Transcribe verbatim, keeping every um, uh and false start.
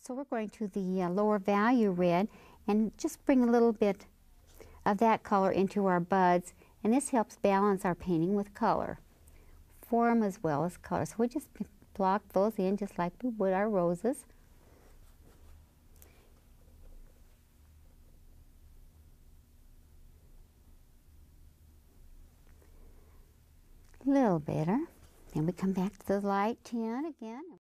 So we're going to the uh, lower value red and just bring a little bit of that color into our buds, and this helps balance our painting with color, form as well as color. So we just block those in just like we would our roses. A little better. Then we come back to the light tint again.